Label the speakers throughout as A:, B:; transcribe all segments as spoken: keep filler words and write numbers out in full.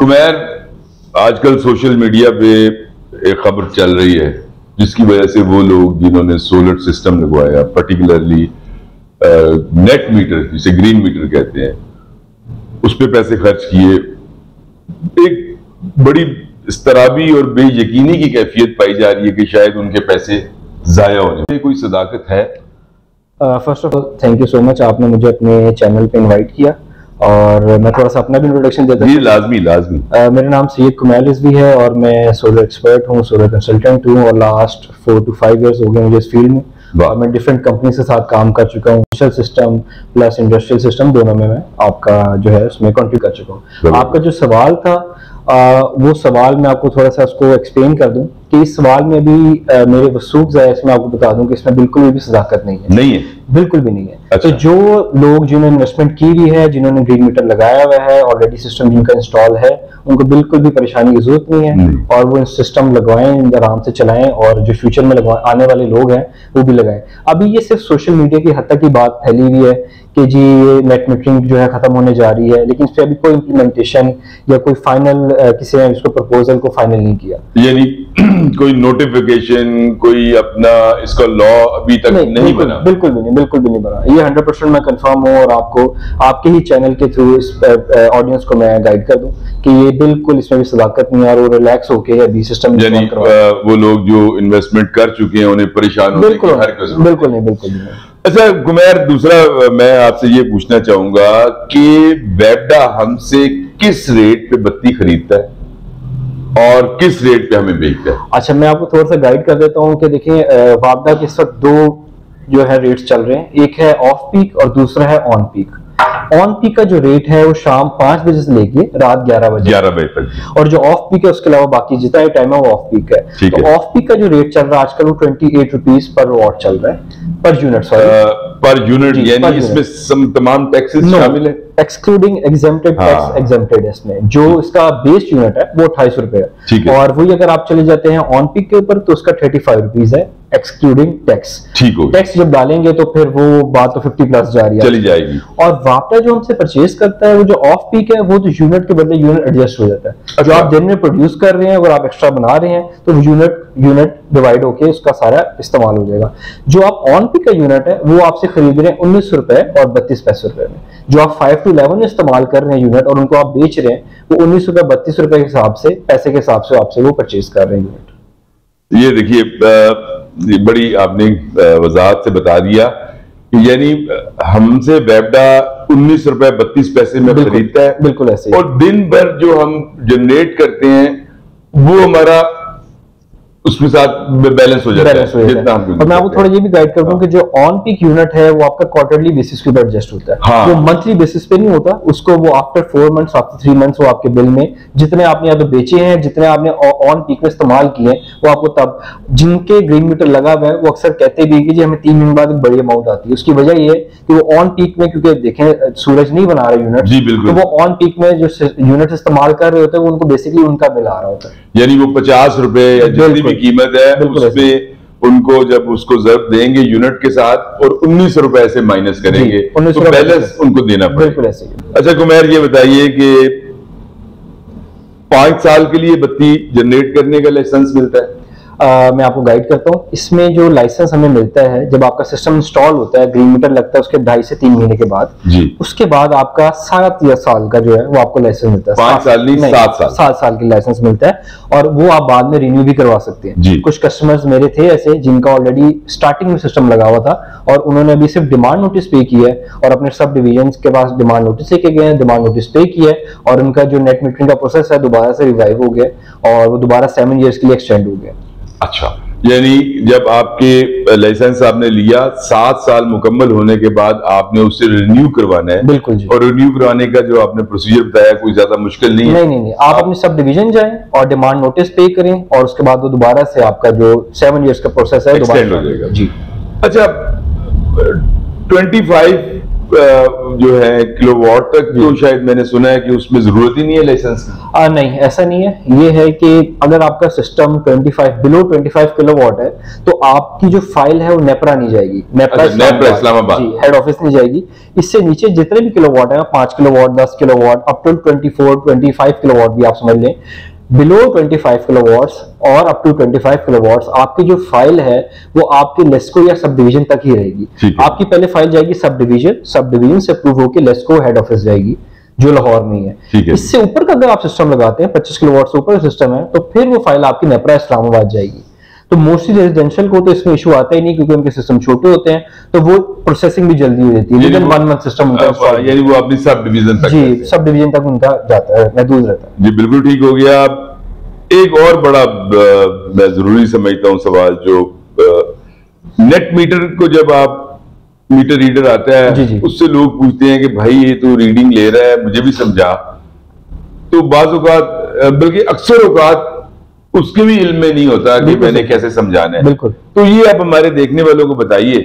A: कुमैर, आजकल social media पे एक खबर चल रही है जिसकी वजह से वो लोग जिन्होंने सोलर सिस्टम लगवाया, पर्टिकुलरली नेट मीटर जिसे ग्रीन मीटर कहते हैं, उस पे पैसे खर्च किए, एक बड़ी इस्तराबी और बेयकीनी की कैफियत पाई जा रही है कि शायद उनके पैसे जाया होने में कोई सदाकत है।
B: First of all thank you so much, आपने मुझे अपने चैनल पे इनवाइट किया और मैं थोड़ा सा अपना भी इंट्रोडक्शन देता हूँ।
A: लाजमी लाजमी
B: uh, मेरा नाम सैयद कुमैर रिजवी है और मैं सोलर एक्सपर्ट हूँ, सोलर कंसल्टेंट हूँ और last four two five years हो गए मुझे इस फील्ड में और मैं डिफरेंट कंपनी के साथ काम कर चुका हूँ। Social system plus industrial system दोनों में मैं आपका जो है उसमें कंट्रीब्यूट कर चुका हूँ। आपका जो सवाल था आ, वो सवाल मैं आपको थोड़ा सा उसको एक्सप्लेन कर दूं कि इस सवाल में भी आ, मेरे वसूख जो है इसमें आपको बता दूं कि इसमें बिल्कुल भी सदाकत नहीं है। नहीं है, बिल्कुल भी नहीं है।
A: अच्छा।
B: तो जो लोग जिन्होंने इन्वेस्टमेंट की हुई है, जिन्होंने ग्रीन मीटर लगाया हुआ है, ऑलरेडी सिस्टम जिनका इंस्टॉल है, उनको बिल्कुल भी परेशानी की जरूरत नहीं है और वो सिस्टम लगवाएं, आराम से चलाएं और जो फ्यूचर में लगवा आने वाले लोग हैं वो भी लगाएं। अभी ये सिर्फ सोशल मीडिया की हद तक की बात फैली हुई है कि जी ये नेट मीटरिंग जो है खत्म होने जा रही है, लेकिन इस पर अभी कोई इम्प्लीमेंटेशन या कोई फाइनल किसी ने इसको प्रपोजल को फाइनल नहीं किया,
A: यानी कोई नोटिफिकेशन, कोई अपना इसका लॉ अभी तक नहीं, नहीं बना।
B: बिल्कुल भी नहीं, बिल्कुल भी नहीं बना। ये हंड्रेड परसेंट मैं कंफर्म हूँ और आपको आपके ही चैनल के थ्रू इस ऑडियंस को मैं गाइड कर दूं कि ये बिल्कुल इसमें भी सदाकत नहीं है और वो रिलैक्स होके अभी सिस्टम
A: यानी वो लोग जो इन्वेस्टमेंट कर चुके हैं उन्हें परेशान होने की हरकत
B: बिल्कुल नहीं, बिल्कुल नहीं।
A: अच्छा कुमैर, दूसरा मैं आपसे ये पूछना चाहूंगा कि वेबडा हमसे किस रेट पे बत्ती खरीदता है और किस रेट पे हमें बेचता है?
B: अच्छा, मैं आपको थोड़ा सा गाइड कर देता हूँ कि देखिए वाबडा के इस वक्त दो जो है रेट्स चल रहे हैं, एक है ऑफ पीक और दूसरा है ऑन पीक। ऑन पीक का जो रेट है वो शाम पांच बजे से लेके रात ग्यारह बजे
A: ग्यारह बजे तक,
B: और जो ऑफ पीक है उसके अलावा बाकी जितना टाइम है वो ऑफ पीक है। तो ऑफ पीक का जो रेट चल रहा है आजकल वो twenty eight rupees per watt चल रहा है, per unit, sorry
A: per unit, यानी इसमें सम तमाम टैक्सेस शामिल है,
B: एक्सक्लूडिंग एग्जेम्प्टेड टैक्स एग्जेम्प्टेड है इसमें। जो इसका बेस यूनिट है वो अट्ठाईस रुपए है और वही अगर आप चले जाते हैं ऑन पीक के ऊपर तो उसका थर्टी फाइव रुपीज है एक्सक्लूडिंग टैक्स।
A: ठीक हो,
B: टैक्स जब डालेंगे तो फिर वो बात तो फिफ्टी प्लस जा रही है,
A: चली जाएगी।
B: और वापटा जो हमसे परचेज करता है वो जो ऑफ पीक है वो तो यूनिट के बदले यूनिट एडजस्ट हो जाता है। अच्छा। जो आप दिन में प्रोड्यूस कर रहे हैं अगर आप एक्स्ट्रा बना रहे हैं तो यूनिट यूनिट डिवाइड होके उसका सारा इस्तेमाल हो जाएगा। जो आप ऑन पीक का यूनिट है वो आपसे खरीद रहे हैं उन्नीस रुपए और बत्तीस पैसे रुपए में। जो आप फाइव टू इलेवन में इस्तेमाल कर रहे हैं यूनिट और उनको आप बेच रहे हैं वो उन्नीस रुपए बत्तीस रुपए के हिसाब से, पैसे के हिसाब से आपसे वो परचेज कर रहे हैं यूनिट।
A: ये देखिए बड़ी आपने वजाहत से बता दिया, यानी हमसे वेबडा उन्नीस रुपए बत्तीस पैसे में खरीदता है,
B: बिल्कुल ऐसे,
A: और दिन भर जो हम जनरेट करते हैं वो हमारा उसके साथ बैलेंस हो जाता है, जितना हम।
B: और मैं आपको थोड़ा ये भी गाइड कर दूं कि जो ऑन पीक यूनिट है वो आपका क्वार्टरली बेसिस के ऊपर एडजस्ट होता है। हाँ। जो मंथली बेसिस पे नहीं होता, उसको वो after four months after three months वो आपके बिल में जितने आपने या तो बेचे हैं, जितने आपने ऑन पीक में इस्तेमाल किए हैं वो आपको तब, जिनके ग्रीन मीटर लगा हुआ है वो अक्सर कहते भी कि जी हमें तीन महीने बाद एक बड़ी अमाउंट आती है। उसकी वजह ये है कि वो ऑन पीक में, क्योंकि देखें सूरज नहीं बना रहे यूनिट,
A: जी बिल्कुल,
B: तो वो ऑन पीक में जो यूनिट इस्तेमाल कर रहे होते हैं वो उनको बेसिकली उनका बिल आ रहा होता है,
A: यानी वो पचास रुपए या जितनी भी कीमत है उसमें उनको जब उसको जरूरत देंगे यूनिट के साथ और उन्नीस रुपए से माइनस करेंगे तो बैलेंस उनको देना पड़ेगा। अच्छा कुमैर, ये बताइए कि पांच साल के लिए बत्ती जनरेट करने का लाइसेंस मिलता है?
B: Uh, मैं आपको गाइड करता हूँ। इसमें जो लाइसेंस हमें मिलता है जब आपका सिस्टम इंस्टॉल होता है, ग्रीन मीटर लगता है उसके ढाई से तीन महीने के बाद
A: जी,
B: उसके बाद आपका सात या साल का जो है वो आपको लाइसेंस मिलता है।
A: पांच साल नहीं, सात साल
B: सात साल की लाइसेंस मिलता है और वो आप बाद में रिन्यू भी करवा सकते हैं जी। कुछ कस्टमर्स मेरे थे ऐसे जिनका ऑलरेडी स्टार्टिंग में सिस्टम लगा हुआ था और उन्होंने अभी सिर्फ डिमांड नोटिस पे किया है और अपने सब डिवीजन के पास डिमांड नोटिस लेके गए हैं, डिमांड नोटिस पे किया है और उनका जो नेट मीटरिंग का प्रोसेस है दोबारा से रिवाइव हो गया और वो दोबारा सेवन ईयर्स के लिए एक्सटेंड हो गया।
A: अच्छा, यानी जब आपके लाइसेंस आपने लिया, सात साल मुकम्मल होने के बाद आपने उससे रिन्यू करवाना है?
B: बिल्कुल जी।
A: और रिन्यू करवाने का जो आपने प्रोसीजर बताया कोई ज्यादा मुश्किल नहीं है?
B: नहीं नहीं नहीं, आप, आप अपने सब डिवीजन जाएं और डिमांड नोटिस पे करें और उसके बाद वो दोबारा से आपका जो सेवन इयर्स का प्रोसेस है
A: एक्सटेंड हो जाएगा
B: जी।
A: अच्छा, ट्वेंटी फाइव जो है किलोवाट तक, तो शायद मैंने सुना है कि उसमें जरूरत ही नहीं है लाइसेंस की।
B: आ, नहीं ऐसा नहीं है। ये है कि अगर आपका सिस्टम पच्चीस बिलो पच्चीस किलोवाट है तो आपकी जो फाइल है वो नेपरा नहीं जाएगी, नेपरा
A: इस्लामाबाद
B: जी हेड ऑफिस नहीं जाएगी। इससे नीचे जितने भी किलोवाट है, पांच किलोवाट, दस किलोवाट, अप टू चौबीस, पच्चीस किलोवाट भी आप समझ लें, बिलो पच्चीस किलोवाट्स और अप टू पच्चीस किलोवाट्स आपकी जो फाइल है वो आपके लेस्को या सब डिवीजन तक ही रहेगी। आपकी पहले फाइल जाएगी सब डिवीजन, सब डिवीजन से अप्रूव होकर लेस्को हेड ऑफिस जाएगी जो लाहौर में है।
A: है।
B: इससे ऊपर का अगर आप सिस्टम लगाते हैं, पच्चीस किलोवाट से ऊपर सिस्टम है, तो फिर वो फाइल आपकी नेपरा इस्लामाबाद जाएगी। तो मोस्टली रेजिडेंशियल को तो इसमें इशू आता ही नहीं क्योंकि उनके सिस्टम छोटे होते हैं, तो वो प्रोसेसिंग भी जल्दी हो जाती है। Within one month system उनका,
A: यानी वो अपनी सब डिवीजन तक,
B: जी सब डिवीजन तक उनका जाता है, महदूद रहता है।
A: जी बिल्कुल ठीक हो गया। एक और बड़ा मैं जरूरी समझता हूँ सवाल, जो नेट मीटर को जब आप मीटर रीडर आता है
B: जी जी।
A: उससे लोग पूछते हैं कि भाई ये तो रीडिंग ले रहा है, मुझे भी समझा। तो बाज़ औक़ात, बल्कि अक्सर औक़ात उसके भी इल्म में नहीं होता कि मैंने कैसे समझाना है।
B: बिल्कुल।
A: तो ये आप हमारे देखने वालों को बताइए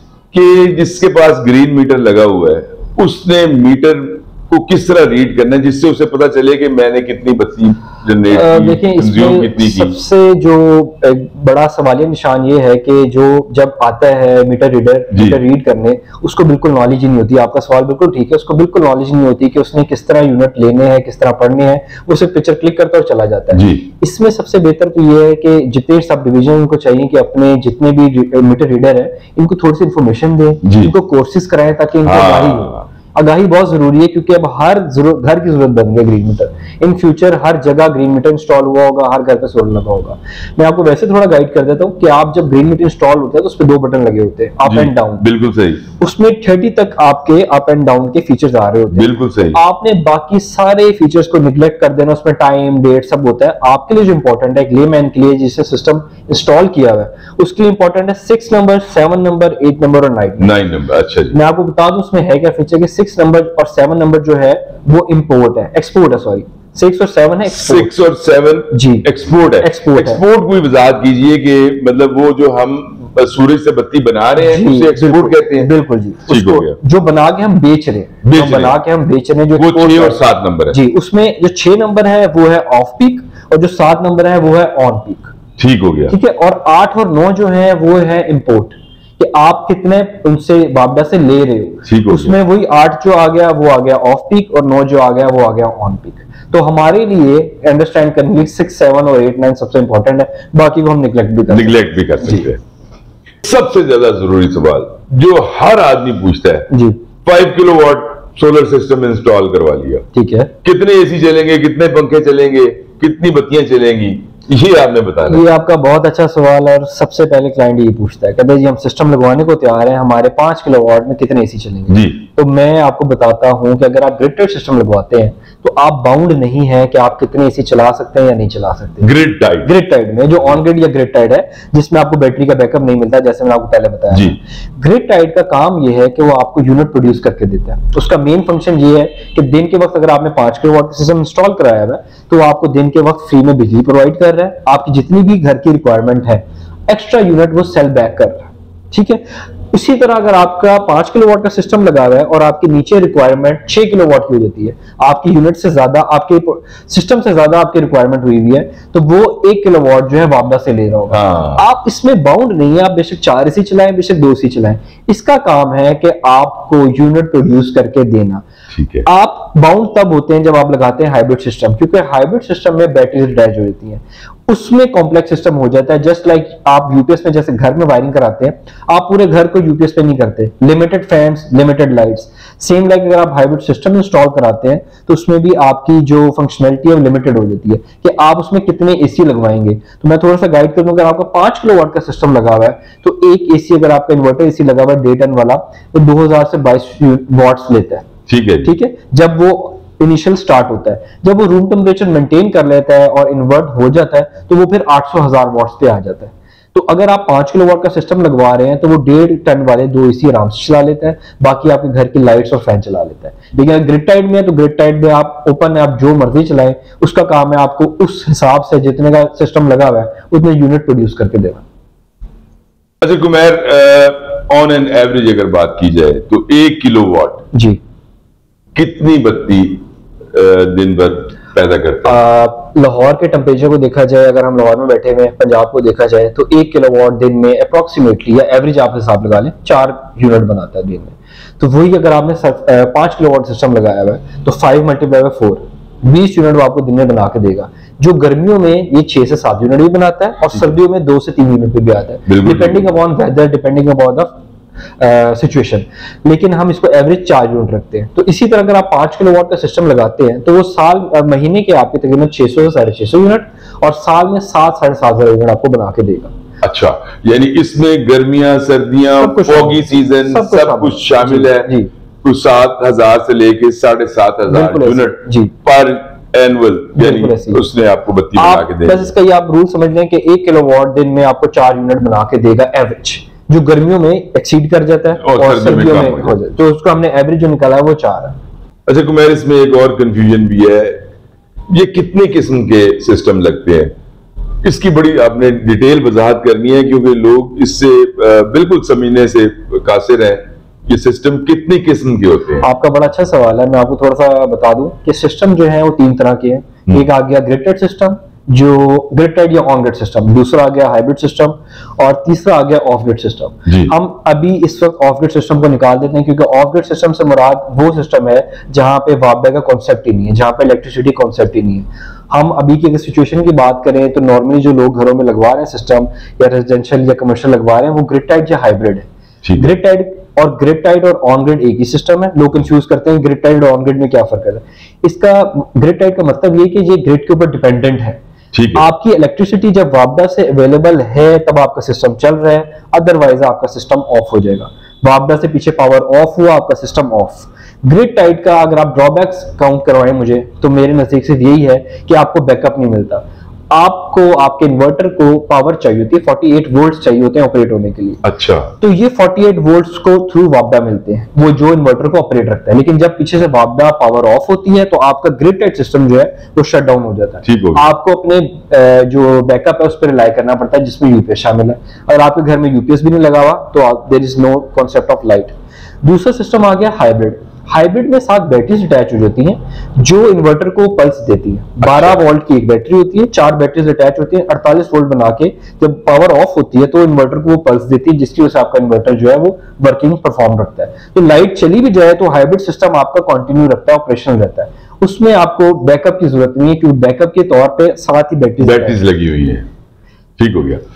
A: कि जिसके पास ग्रीन मीटर लगा हुआ है उसने मीटर को किस तरह रीड करना है जिससे उसे पता चले कि मैंने कितनी बत्ती जनरेट की,
B: देखिए इसमें
A: कितनी की।
B: सबसे जो एक बड़ा सवालिया निशान ये है कि जो जब आता है मीटर रीडर मीटर रीड करने, उसको बिल्कुल नॉलेज ही नहीं होती। आपका सवाल बिल्कुल ठीक है, उसको बिल्कुल नॉलेज नहीं होती कि उसने किस तरह यूनिट लेने हैं, किस तरह पढ़ने हैं, वो सिर्फ पिक्चर क्लिक करता और चला जाता है। इसमें सबसे बेहतर तो ये है कि जितने सब डिवीजन उनको चाहिए कि अपने जितने भी मीटर रीडर है इनको थोड़ी सी इन्फॉर्मेशन दें, इनको कोर्सेज कराएं ताकि इनको आगाही हो। आगाही बहुत जरूरी है क्योंकि अब हर घर की जरूरत बन गई ग्रीन मीटर। इन फ्यूचर हर जगह ग्रीन मीटर इंस्टॉल हुआ होगा, हर घर पे सोलर लगा होगा। मैं आपको वैसे थोड़ा गाइड कर देता हूँ कि आप जब ग्रीन मीटर इंस्टॉल होता है तो उस पर दो बटन लगे होते हैं, अप एंड डाउन।
A: बिल्कुल सही।
B: उसमें तीस तक आपके अप एंड डाउन के फीचर्स आ रहे होते हैं।
A: बिल्कुल सही।
B: आपने बाकी सारे फीचर्स को निगलेक्ट कर देना, उसमें टाइम डेट सब होता है। आपके लिए जो इंपॉर्टेंट है, एक लेमैन के लिए जिसने सिस्टम इंस्टॉल किया हुआ है उसके लिए इंपॉर्टेंट है six number, seven number, eight number और नाइन
A: नाइन नंबर। अच्छा जी।
B: मैं आपको बता दूं उसमें है क्या फीचर कि सिक्स नंबर और सेवन नंबर जो है वो इंपोर्ट है, एक्सपोर्ट है, सॉरी सिक्स और सेवन है एक्सपोर्ट।
A: सिक्स और सेवन
B: जी
A: एक्सपोर्ट है।
B: एक्सपोर्ट
A: एक्सपोर्ट कोई वजाहत कीजिए कि मतलब वो जो हम सूरज से बत्ती बना रहे हैं उसे एक्सपोर्ट कहते हैं।
B: बिल्कुल जी।
A: ठीक हो गया।
B: जो बना के हम बेच रहे हैं, जो बना के हम बेच रहे हैं, जो
A: वो छह और सात नंबर है
B: जी, उसमें जो छह नंबर है वो है ऑफ पीक और जो सात नंबर है वो है ऑन पीक।
A: ठीक हो गया।
B: ठीक है। और आठ और नौ जो है वो है इंपोर्ट, कि आप कितने उनसे बाबदा से ले रहे हो। उसमें वही आठ जो आ गया वो आ गया ऑफ पीक और नौ जो आ गया वो आ गया ऑन पीक। तो हमारे लिए अंडरस्टैंड करने के लिए सिक्स, सेवन और एट, नाइन सबसे इंपॉर्टेंट है, बाकी को हम निगलेक्ट भी कर
A: निगलेक्ट भी कर सकते हैं। सबसे ज्यादा जरूरी सवाल जो हर आदमी पूछता है जी, five kilowatt solar system install करवा लिया, ठीक है, कितने एसी चलेंगे, कितने पंखे चलेंगे, कितनी बत्तियां चलेंगी, ये आपने बताया। ये आपका बहुत अच्छा सवाल है और सबसे पहले क्लाइंट ये पूछता है, कहते जी हम सिस्टम लगवाने को तैयार हैं, हमारे पांच किलोवाट में कितने एसी चलेंगे जी। तो मैं आपको बताता हूं कि अगर आप ग्रिड टाइड सिस्टम लगवाते हैं तो आप बाउंड नहीं है कि आप कितने एसी चला सकते हैं या नहीं चला सकते। ग्रिड टाइड ग्रिड टाइड में जो ऑन ग्रिड या ग्रिड टाइड है जिसमें आपको बैटरी का बैकअप नहीं मिलता, जैसे मैंने आपको पहले बताया जी। ग्रिड टाइड का काम यह है कि वो आपको यूनिट प्रोड्यूस करके देता है। उसका मेन फंक्शन ये है कि दिन के वक्त अगर आपने पांच किलोवाट का सिस्टम इंस्टॉल कराया है तो आपको दिन के वक्त फ्री में बिजली प्रोवाइड कर रहा है, आपकी जितनी भी घर की रिक्वायरमेंट है एक्स्ट्रा यूनिट वो सेल बैक कर रहा है, ठीक है। इसी तरह अगर आपका पांच किलोवाट का सिस्टम लगा हुआ है और आपकी नीचे रिक्वायरमेंट छह किलोवाट की हो जाती है, आपकी यूनिट से ज्यादा, आपके सिस्टम से ज्यादा आपकी रिक्वायरमेंट हुई हुई है, तो वो एक किलोवाट जो है वापस से ले रहा होगा। आप इसमें बाउंड नहीं है, आप बेशक चार एसी चलाएं, बेशक दो एसी चलाएं, इसका काम है कि आपको यूनिट प्रोड्यूस करके देना। ठीक है। आप बाउंड तब होते हैं जब आप लगाते हैं हाइब्रिड सिस्टम, क्योंकि हाइब्रिड सिस्टम में बैटरीज अटैच हो जाती हैं, उसमें कॉम्प्लेक्स सिस्टम हो जाता है। जस्ट लाइक like आप यूपीएस में जैसे घर में वायरिंग कराते हैं, आप पूरे घर को यूपीएस पे नहीं करते, limited fans, limited lights. Same like अगर आप हाइब्रिड सिस्टम इंस्टॉल कराते हैं तो उसमें भी आपकी जो फंक्शनलिटी है लिमिटेड हो जाती है कि आप उसमें कितने एसी लगवाएंगे। तो मैं थोड़ा सा गाइड कर दूं, अगर आपका पांच किलोवाट का सिस्टम लगा हुआ है तो एक एसी अगर आपका इन्वर्टर एसी लगा हुआ है डे टन वाला तो दो हजार से बाईस वॉट्स लेता है। ठीक है, ठीक है। जब वो इनिशियल स्टार्ट होता है, जब वो रूम टेम्परेचर मेंटेन कर लेता है और इन्वर्ट हो जाता है तो वो फिर आठ सौ हजार वॉट्स पे आ जाता है। तो अगर आप पांच किलोवाट का सिस्टम लगवा रहे हैं तो वो डेढ़ टन वाले दो एसी आराम से चला लेता है, बाकी आपके घर की लाइट्स और फैन चला लेता है। लेकिन अगर ग्रिड टाइड में है तो ग्रिड टाइड में आप ओपन है, आप जो मर्जी चलाएं, उसका काम है आपको उस हिसाब से जितने का सिस्टम लगा हुआ है उतने यूनिट प्रोड्यूस करके देना। अच्छा कुमैर, ऑन एन एवरेज अगर बात की जाए तो एक किलोवाट
B: जी
A: कितनी बत्ती दिन भर पैदा करता है?
B: लाहौर के टेम्परेचर को देखा जाए, अगर हम लाहौर में बैठे हुए हैं, पंजाब को देखा जाए तो एक किलोवाट दिन में अप्रोक्सीमेटली या एवरेज आप हिसाब लगा लें चार यूनिट बनाता है दिन में। तो वही अगर आपने पांच किलोवाट सिस्टम लगाया हुआ है तो फाइव मल्टीप्लाई बाय फोर बीस यूनिट वो आपको दिन में बना के देगा, जो गर्मियों में ये छह से सात यूनिट भी बनाता है और सर्दियों में दो से तीन यूनिट पे भी आता है, depending upon weather, depending upon the situation. लेकिन हम इसको एवरेज चार यूनिट रखते हैं। तो इसी तरह अगर आप पांच किलोवाट का सिस्टम लगाते हैं तो वो साल uh, महीने के आपके तकरीबन छह सौ से साढ़े छह सौ यूनिट और साल में सात साढ़े सात हजार यूनिट आपको बना के देगा।
A: अच्छा, यानी इसमें गर्मियां, सर्दियां, फॉगी सीजन सब, सब कुछ शामिल है। जी, कुछ सात हजार से लेके साढ़े सात हजार यूनिट जी पर एनुअल, यानी उसने आपको बत्ती बना के देगा।
B: बस इसका ये आप रूल समझ लें कि एक किलोवाट दिन में आपको चार यूनिट बना के देगा एवरेज, जो गर्मियों में एक्सीड कर जाता है और, और सर्दियों में, में हो जाता है। तो उसको हमने एवरेज जो निकाला है वो चार है।
A: अच्छा कुमार, इसमें एक और कंफ्यूजन भी है, ये कितने किस्म के सिस्टम लगते हैं? इसकी बड़ी आपने डिटेल वजाहत करनी है क्योंकि लोग इससे बिल्कुल समझने से कासिर हैं। ये सिस्टम कितनी किस्म के होते हैं?
B: आपका बड़ा अच्छा सवाल है। मैं आपको थोड़ा सा बता दूं कि सिस्टम जो है वो तीन तरह के हैं। एक आ गया ग्रिडेड सिस्टम, जो ग्रिड या ऑन ग्रिड सिस्टम, दूसरा आ गया हाइब्रिड सिस्टम और तीसरा आ गया ऑफ ग्रिड सिस्टम। हम अभी इस वक्त ऑफ ग्रिड सिस्टम को निकाल देते हैं क्योंकि ऑफ ग्रिड सिस्टम से मुराद वो सिस्टम है जहां पे वापडा का कॉन्सेप्ट ही नहीं है, जहां पे इलेक्ट्रिसिटी कॉन्सेप्ट ही नहीं है। हम अभी की सिचुएशन की बात करें तो नॉर्मली जो लोग घरों में लगवा रहे हैं सिस्टम या रेजिडेंशियल या कमर्शियल लगवा रहे हैं वो ग्रिड टाइड या हाइब्रिड है। ग्रिड टाइड और ग्रिड टाइड और ऑन ग्रिड एक ही सिस्टम है। लोग कंफ्यूज करते हैं ग्रिड टाइड और ऑन ग्रिड में क्या फर्क है। इसका ग्रिड टाइड का मतलब ये कि ये ग्रिड के ऊपर डिपेंडेंट है। आपकी इलेक्ट्रिसिटी जब वापडा से अवेलेबल है तब आपका सिस्टम चल रहा है, अदरवाइज आपका सिस्टम ऑफ हो जाएगा। वापडा से पीछे पावर ऑफ हुआ, आपका सिस्टम ऑफ। ग्रिड टाइड का अगर आप ड्रॉबैक्स काउंट करवाएं मुझे तो मेरे नजदीक सिर्फ यही है कि आपको बैकअप नहीं मिलता। आपको आपके इन्वर्टर को पावर चाहिए होती है, अड़तालीस वोल्ट्स चाहिए होते हैं ऑपरेट होने के लिए।
A: अच्छा, तो
B: ये अड़तालीस वोल्ट्स को थ्रू वापडा मिलते हैं, वो जो इन्वर्टर को ऑपरेट रखता है। लेकिन जब पीछे से वापडा पावर ऑफ होती है तो आपका ग्रिड टाइड सिस्टम जो है वो शट डाउन हो जाता है। आपको अपने जो बैकअप है उस पर रिलाई करना पड़ता है जिसमें यूपीएस शामिल है। अगर आपके घर में यूपीएस भी नहीं लगा हुआ तो there is no concept of light. दूसरा सिस्टम आ गया हाइब्रिड। हाइब्रिड में सात बैटरीज अटैच हो जाती हैं जो इन्वर्टर को पल्स देती हैं। बारह वोल्ट की एक बैटरी होती है, चार बैटरीज अटैच होती हैं, अड़तालीस वोल्ट बना के जब पावर ऑफ होती है तो इन्वर्टर को वो पल्स देती है जिसकी वजह से आपका इन्वर्टर जो है वो वर्किंग परफॉर्म रखता है। तो लाइट चली भी जाए तो हाइब्रिड सिस्टम आपका कंटिन्यू रखता है, ऑपरेशनल रहता है। उसमें आपको बैकअप की जरूरत नहीं है क्योंकि बैकअप के तौर पर सात ही बैटरीज
A: बैटरीज लगी हुई है। ठीक हो गया।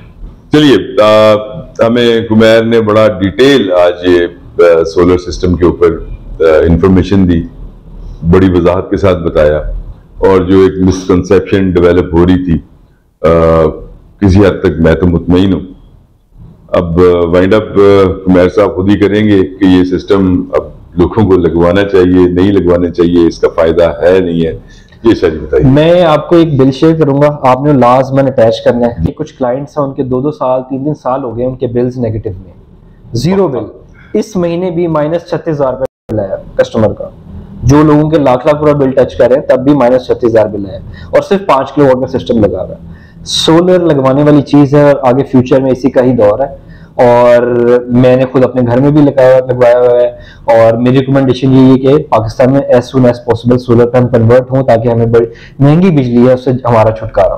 A: चलिए, हमें कुमार ने बड़ा डिटेल आज ये सोलर सिस्टम के ऊपर इंफॉर्मेशन दी, बड़ी वजाहत के साथ बताया और जो एक मिसकंसेप्शन डेवलप हो रही थी आ, किसी हद तक मैं तो मुतमईन हूँ। अब वाइंड अप कुमार साहब खुद ही करेंगे कि ये सिस्टम अब लोगों को लगवाना चाहिए, नहीं लगवाना चाहिए, इसका फायदा है नहीं है, ये सारी बताइए।
B: मैं आपको एक बिल शेयर करूंगा, आपने लाजमन अटैच करना है। कुछ क्लाइंट्स हैं उनके दो दो साल तीन तीन साल हो गए उनके बिल्स नेगेटिव में, जीरो बिल। इस महीने भी माइनस छत्तीस हजार रुपए बिल आया कस्टमर का। जो लोगों के लाख लाख रुपए बिल टच कर रहे हैं तब भी माइनस छत्तीस हजार बिल आया और सिर्फ पांच किलो वाट का सिस्टम लगा हुआ है। सोलर लगवाने वाली चीज है और आगे फ्यूचर में इसी का ही दौर है। और मैंने खुद अपने घर में भी लगाया लगवाया हुआ है और मेरी रिकमेंडेशन यही है कि पाकिस्तान में as soon as possible solar पे हम कन्वर्ट हों ताकि हमें बड़ी महंगी बिजली है उससे हमारा छुटकारा।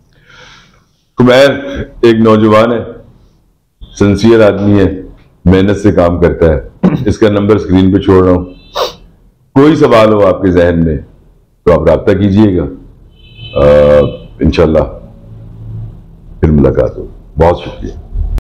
A: कुमैर एक नौजवान है, सिंसियर आदमी है, मेहनत से काम करता है। इसका नंबर स्क्रीन पे छोड़ रहा हूं, कोई सवाल हो आपके जहन में तो आप राब्ता कीजिएगा, इंशाल्लाह फिर मुलाकात हो। बहुत शुक्रिया।